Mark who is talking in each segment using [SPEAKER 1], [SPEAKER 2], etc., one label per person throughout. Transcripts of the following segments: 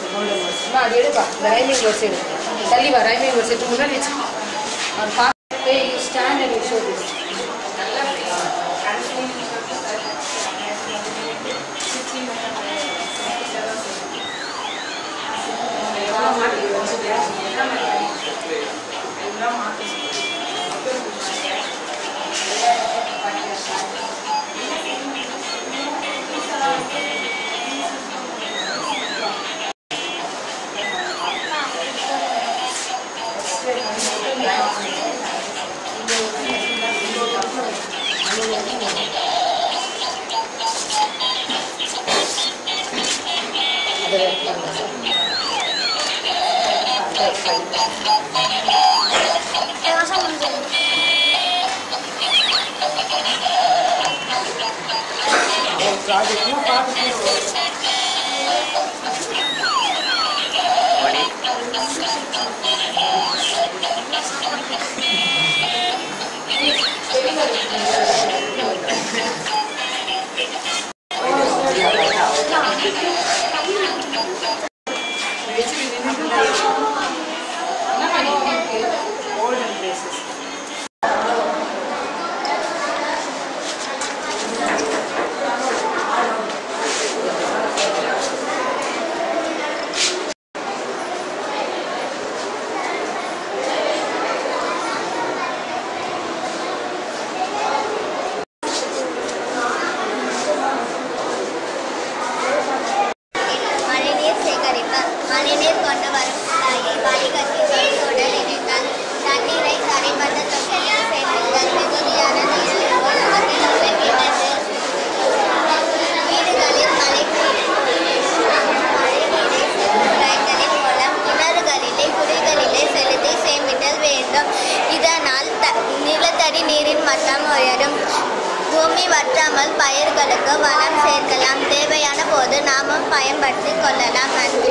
[SPEAKER 1] golden words. Ma adu edupa. The rhyming words edu. Thalli va rhyming words edu munna vechu. Or paathe you stand and you show this. பூமி வற்றாமல் பயிர்களுக்கு வளம் சேர்க்கலாம். தேவையான போது நாமும் பயன்படுத்திக் கொள்ளலாம். நன்றி.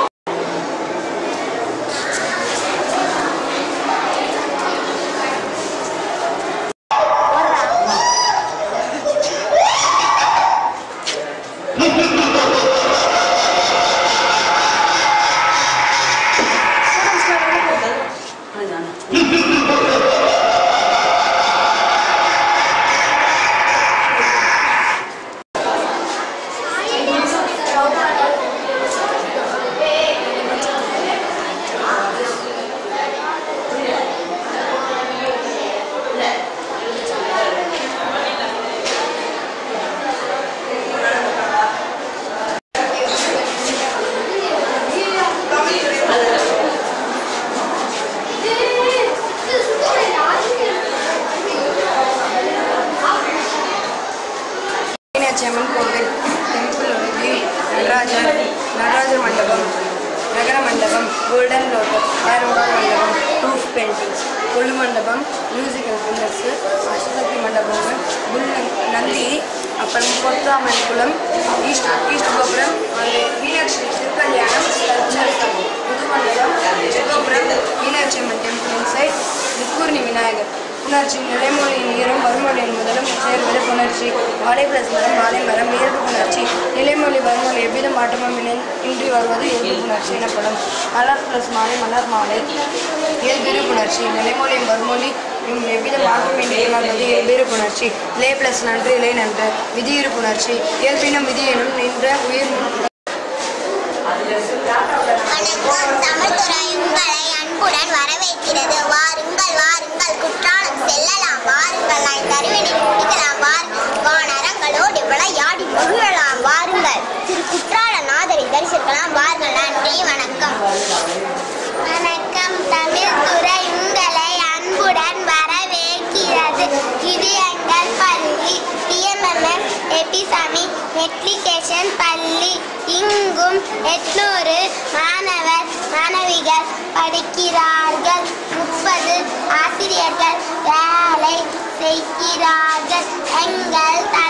[SPEAKER 2] மீனாட்சியம்மன் கோவில், டெம்பிள் நடராஜர் மண்டபம், நகர மண்டபம், கோல்டன் லோட்டஸ், ஏரோடால் மண்டபம், ரூஃப் பெயிண்டிங்ஸ், கொள்ளு மண்டபம், மியூசிக்கல் பில்லர்ஸு, அஷ்டசக்தி மண்டபம், நந்தி, அப்புறம் கொத்தாமன் குளம், ஈஸ்ட் கோபுரம், மீனாட்சி திருக்கல்யாணம், புது மண்டபம், கோபுரம், மீனாட்சியம்மன் டெம்பிள் இன்சைட், முக்கூர்ணி விநாயகர், புணர்ச்சி, நிலைமொழியின் ஈரம், மறுமொழியின் முதலும் சேர்வது புணர்ச்சி, மாலை பிளஸ் மரம், மாலை மரம், இயல்பு புணர்ச்சி, நிலைமொழி வருமொழி எவ்வித மாற்றமும் இன்றி வருவது இயல்பு புணர்ச்சி எனப்படும். மலர் பிளஸ் மாலை, மலர் மாலை, இயல்பிரு புணர்ச்சி, நிலைமொழியும் வருமொழி எவ்வித மாற்றமின்றி வருவது இயல்பிரு புணர்ச்சி, இலை பிளஸ் நன்று, இலை நன்று, விதியிரு புணர்ச்சி, இயல்பினும் விதியினும் நின்ற உயிர்.
[SPEAKER 3] தமிழ்துறை உங்களை அன்புடன் வரவேற்கிறது. வாருங்கள் வாருங்கள், குற்றாலம் செல்லலாம். வாருங்கள், நான் தருவினை முடிக்கலாம். வானரங்களோடு விளையாடி மகிழலாம். வாருங்கள், திரு குற்றாலநாதரை தரிசிக்கலாம். வாருங்கள். நன்றி, வணக்கம். வணக்கம். தமிழ்துறை உங்களை அன்புடன் வரவேற்கிறது. இது எங்கள் பள்ளி, TMMS எபிசாமி மெட்ரிகுலேஷன் பள்ளி. இங்கும் 800 மாணவிகள் படிக்கிறார்கள். 30 ஆசிரியர்கள் வேலை செய்கிறார்கள். எங்கள்